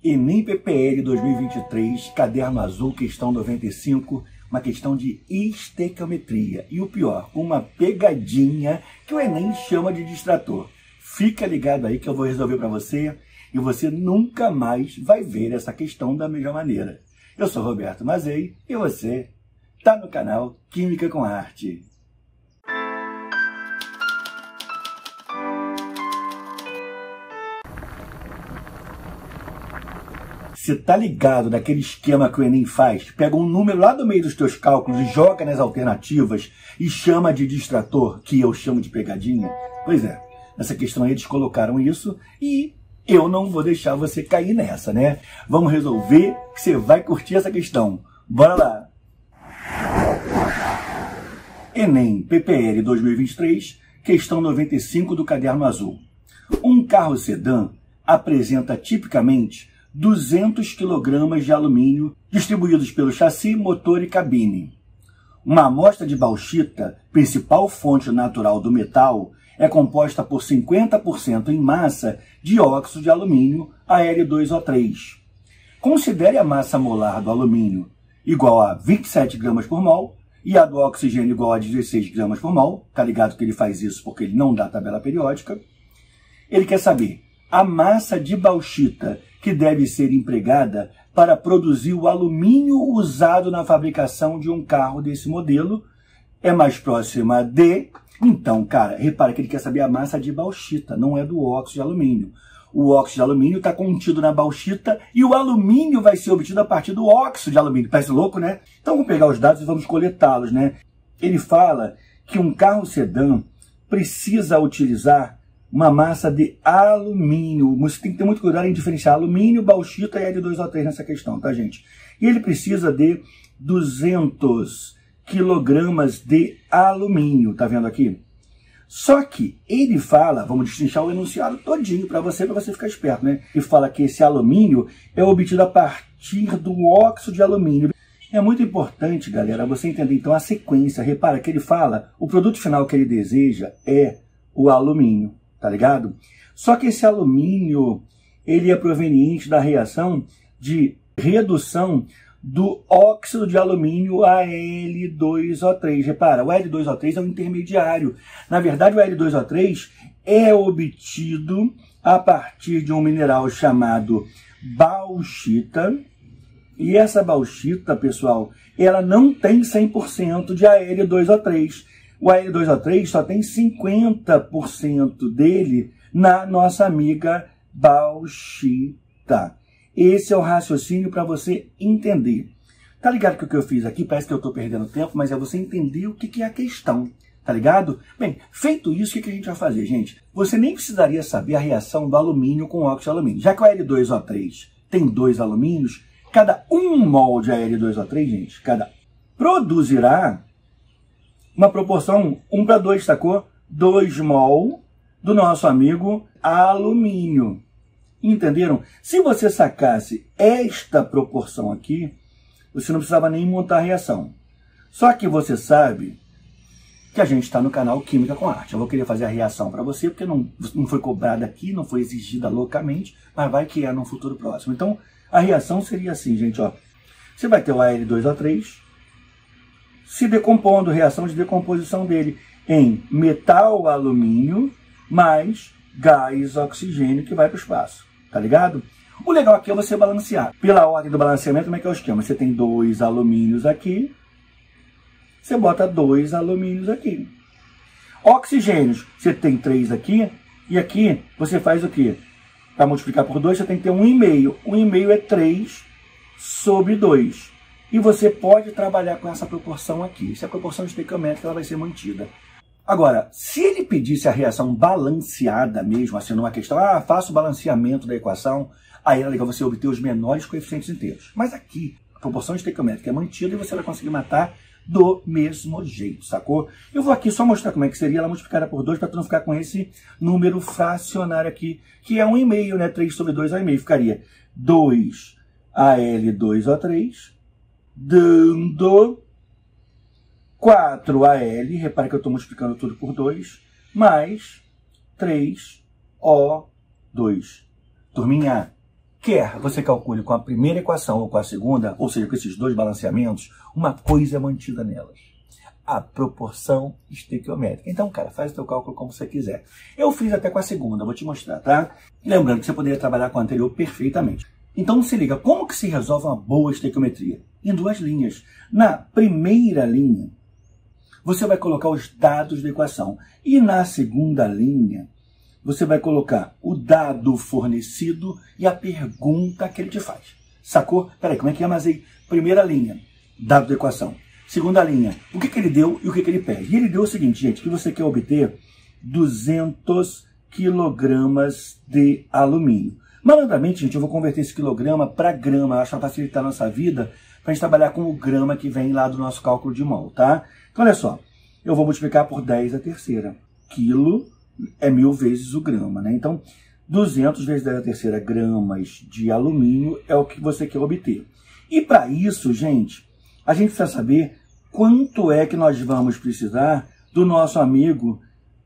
Enem PPL 2023, caderno azul, questão 95, uma questão de estequiometria. E o pior, uma pegadinha que o Enem chama de distrator. Fica ligado aí que eu vou resolver para você e você nunca mais vai ver essa questão da mesma maneira. Eu sou Roberto Mazei e você está no canal Química com Arte. Você tá ligado naquele esquema que o Enem faz? Pega um número lá do meio dos teus cálculos e joga nas alternativas e chama de distrator, que eu chamo de pegadinha? Pois é, nessa questão aí eles colocaram isso e eu não vou deixar você cair nessa, né? Vamos resolver que você vai curtir essa questão. Bora lá! Enem PPL 2023, questão 95 do caderno azul. Um carro sedã apresenta tipicamente 200 kg de alumínio distribuídos pelo chassi, motor e cabine. Uma amostra de bauxita, principal fonte natural do metal, é composta por 50% em massa de óxido de alumínio, Al2O3. Considere a massa molar do alumínio igual a 27 gramas por mol e a do oxigênio igual a 16 gramas por mol. Tá ligado que ele faz isso porque ele não dá tabela periódica. Ele quer saber a massa de bauxita que deve ser empregada para produzir o alumínio usado na fabricação de um carro desse modelo é mais próxima de... Então, cara, repara que ele quer saber a massa de bauxita, não é do óxido de alumínio. O óxido de alumínio está contido na bauxita e o alumínio vai ser obtido a partir do óxido de alumínio. Parece louco, né? Então, vamos pegar os dados e vamos coletá-los, né? Ele fala que um carro sedã precisa utilizar uma massa de alumínio. Você tem que ter muito cuidado em diferenciar alumínio, bauxita e Al2O3 nessa questão, tá, gente? E ele precisa de 200 kg de alumínio, tá vendo aqui? Só que ele fala, vamos destrinchar o enunciado todinho para você ficar esperto, né? Ele fala que esse alumínio é obtido a partir do óxido de alumínio. É muito importante, galera, você entender então a sequência. Repara que ele fala, o produto final que ele deseja é o alumínio. Tá ligado? Só que esse alumínio, ele é proveniente da reação de redução do óxido de alumínio Al2O3. Repara, o Al2O3 é um intermediário. Na verdade, o Al2O3 é obtido a partir de um mineral chamado bauxita. E essa bauxita, pessoal, ela não tem 100% de Al2O3. O Al2O3 só tem 50% dele na nossa amiga bauxita. Esse é o raciocínio para você entender. Tá ligado que o que eu fiz aqui parece que eu estou perdendo tempo, mas é você entender o que é a questão. Tá ligado? Bem, feito isso, o que a gente vai fazer, gente? Você nem precisaria saber a reação do alumínio com o óxido de alumínio. Já que o Al2O3 tem 2 alumínios, cada 1 mol de Al2O3, gente, produzirá uma proporção 1 para 2, sacou? 2 mol do nosso amigo alumínio. Entenderam? Se você sacasse esta proporção aqui, você não precisava nem montar a reação. Só que você sabe que a gente está no canal Química com Arte. Eu vou querer fazer a reação para você, porque não foi cobrada aqui, não foi exigida loucamente, mas vai que é no futuro próximo. Então, a reação seria assim, gente, ó. Você vai ter o Al2O3, se decompondo, reação de decomposição dele em metal alumínio mais gás oxigênio que vai para o espaço, tá ligado? O legal aqui é você balancear. Pela ordem do balanceamento, como é que é o esquema? Você tem 2 alumínios aqui, você bota 2 alumínios aqui. Oxigênios, você tem 3 aqui, e aqui você faz o quê? Para multiplicar por 2, você tem que ter 1,5. 1,5 é 3 sobre 2. E você pode trabalhar com essa proporção aqui. Essa é a proporção estequiométrica, ela vai ser mantida. Agora, se ele pedisse a reação balanceada mesmo, assim, numa questão, faça o balanceamento da equação, aí é legal você obter os menores coeficientes inteiros. Mas aqui, a proporção estequiométrica é mantida e você vai conseguir matar do mesmo jeito, sacou? Eu vou aqui só mostrar como é que seria ela multiplicada por 2 para tu não ficar com esse número fracionário aqui, que é 1,5, né? 3 sobre 2 é 1,5. Ficaria 2 Al2O3 dando 4Al, repare que eu estou multiplicando tudo por 2, mais 3O2. Turminha, quer você calcule com a primeira equação ou com a segunda, ou seja, com esses dois balanceamentos, uma coisa é mantida nelas: a proporção estequiométrica. Então, cara, faz o teu cálculo como você quiser. Eu fiz até com a segunda, vou te mostrar, tá? Lembrando que você poderia trabalhar com a anterior perfeitamente. Então, se liga, como que se resolve uma boa estequiometria? Em duas linhas. Na primeira linha, você vai colocar os dados da equação. E na segunda linha, você vai colocar o dado fornecido e a pergunta que ele te faz. Sacou? Peraí, como é que é? Mas aí, primeira linha, dado da equação. Segunda linha, o que ele deu e o que ele pede. E ele deu o seguinte, gente, que você quer obter 200 quilogramas de alumínio. Malandramente, gente, eu vou converter esse quilograma para grama. Acho que vai facilitar a nossa vida para a gente trabalhar com o grama que vem lá do nosso cálculo de mol, tá? Então, olha só, eu vou multiplicar por 10 a terceira. Quilo é 1000 vezes o grama, né? Então, 200 vezes 10 a terceira gramas de alumínio é o que você quer obter. E para isso, gente, a gente precisa saber quanto é que nós vamos precisar do nosso amigo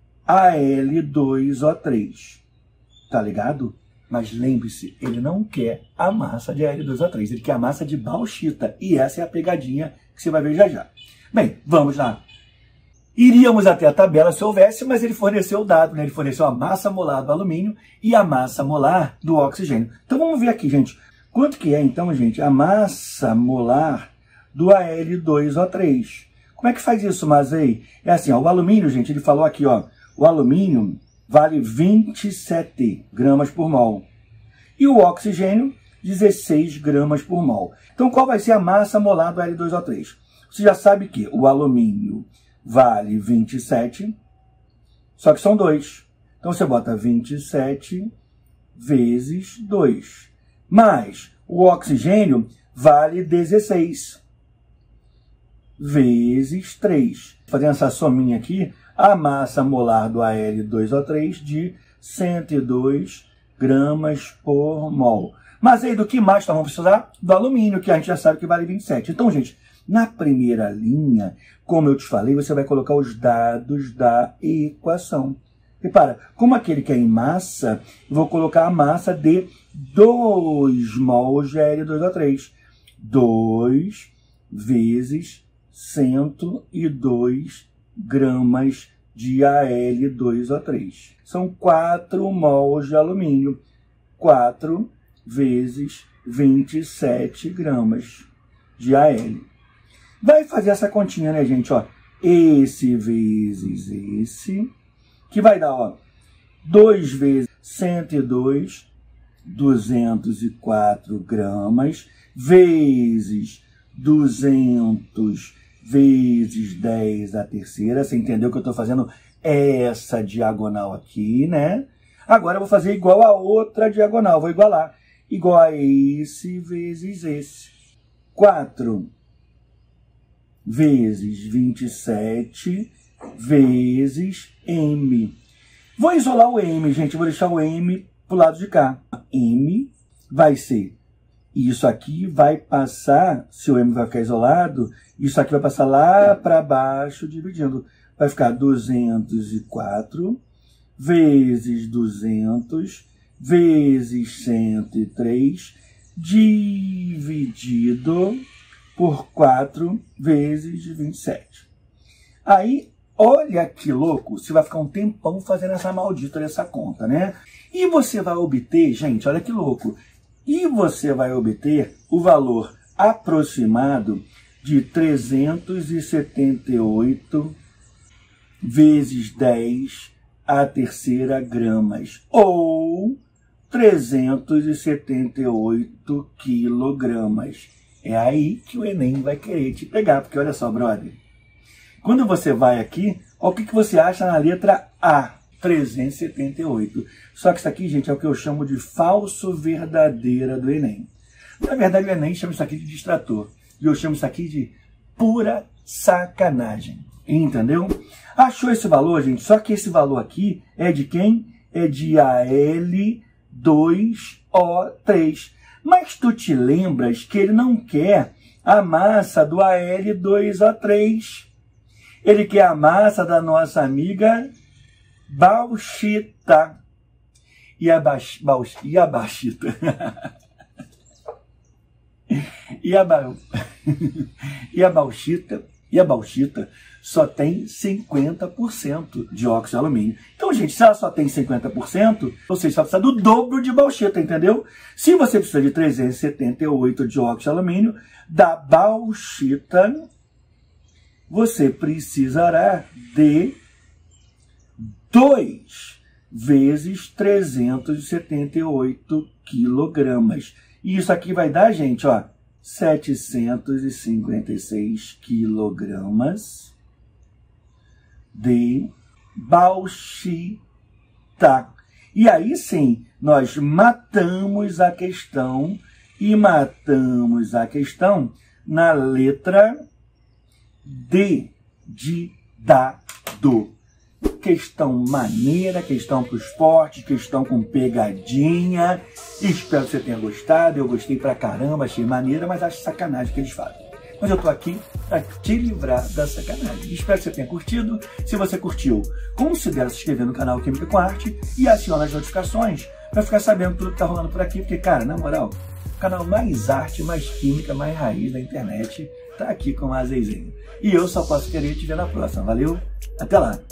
Al2O3. Tá ligado? Mas lembre-se, ele não quer a massa de Al2O3, ele quer a massa de bauxita. E essa é a pegadinha que você vai ver já já. Bem, vamos lá. Iríamos até a tabela se houvesse, mas ele forneceu o dado, né? Ele forneceu a massa molar do alumínio e a massa molar do oxigênio. Então vamos ver aqui, gente. Quanto que é, então, gente, a massa molar do Al2O3? Como é que faz isso, Mazei? É assim, ó, o alumínio, gente, ele falou aqui, ó, o alumínio vale 27 gramas por mol. E o oxigênio, 16 gramas por mol. Então, qual vai ser a massa molar do Al2O3? Você já sabe que o alumínio vale 27, só que são 2. Então, você bota 27 vezes 2. Mais o oxigênio vale 16 vezes 3. Fazendo essa sominha aqui, a massa molar do Al2O3 de 102 gramas por mol. Mas aí do que mais nós vamos precisar? Do alumínio, que a gente já sabe que vale 27. Então, gente, na primeira linha, como eu te falei, você vai colocar os dados da equação. Repara, como aquele que é em massa, eu vou colocar a massa de 2 mols de Al2O3. 2 vezes 102 gramas de Al2O3. São 4 mols de alumínio. 4 vezes 27 gramas de Al. Vai fazer essa continha, né, gente? Ó, esse vezes esse, que vai dar, ó, 2 vezes 102, 204 gramas, vezes 200 vezes 10 a terceira. Você entendeu que eu estou fazendo essa diagonal aqui, né? Agora eu vou fazer igual a outra diagonal, vou igualar. Igual a esse vezes esse. 4 vezes 27 vezes M. Vou isolar o M, gente. Vou deixar o M para o lado de cá. M vai ser isso aqui, vai passar, se o M vai ficar isolado, isso aqui vai passar lá para baixo, dividindo. Vai ficar 204 vezes 200 vezes 103 dividido por 4 vezes 27. Aí, olha que louco, você vai ficar um tempão fazendo essa maldita dessa conta, né? E você vai obter, gente, olha que louco, e você vai obter o valor aproximado de 378 vezes 10 a terceira gramas, ou 378 quilogramas. É aí que o Enem vai querer te pegar, porque olha só, brother. Quando você vai aqui, olha o que você acha na letra A, 378. Só que isso aqui, gente, é o que eu chamo de falso verdadeira do Enem. Na verdade, o Enem chama isso aqui de distrator. E eu chamo isso aqui de pura sacanagem. Entendeu? Achou esse valor, gente? Só que esse valor aqui é de quem? É de Al2O3. Mas tu te lembras que ele não quer a massa do Al2O3. Ele quer a massa da nossa amiga bauxita. E a bauxita E a bauxita só tem 50% de óxido de alumínio. Então, gente, se ela só tem 50%, você só precisa do dobro de bauxita, entendeu? Se você precisa de 378 de óxido de alumínio, da bauxita, você precisará de 2 vezes 378 quilogramas. E isso aqui vai dar, gente, ó, 756 quilogramas de bauxita. E aí sim, nós matamos a questão na letra D de dado. Questão maneira, questão para os fortes, questão com pegadinha. Espero que você tenha gostado. Eu gostei pra caramba, achei maneira, mas acho sacanagem que eles fazem. Mas eu tô aqui para te livrar da sacanagem. Espero que você tenha curtido. Se você curtiu, considere se inscrever no canal Química com Arte e acione as notificações para ficar sabendo tudo que tá rolando por aqui. Porque, cara, na moral, o canal mais arte, mais química, mais raiz da internet tá aqui com a Zeizinho. E eu só posso querer te ver na próxima. Valeu? Até lá!